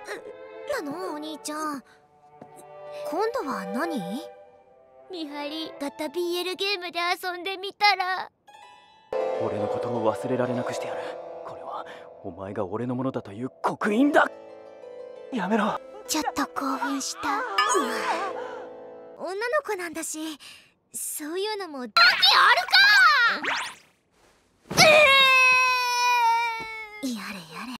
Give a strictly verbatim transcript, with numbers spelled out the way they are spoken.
なのお兄ちゃん。今度は何？ 見張りガタ ビーエル ゲームで遊んでみたら。 俺のことを忘れられなくしてやる。これはお前が俺のものだという刻印だ。やめろ。 ちょっと興奮した。女の子なんだし、そういうのも。時あるか。ええー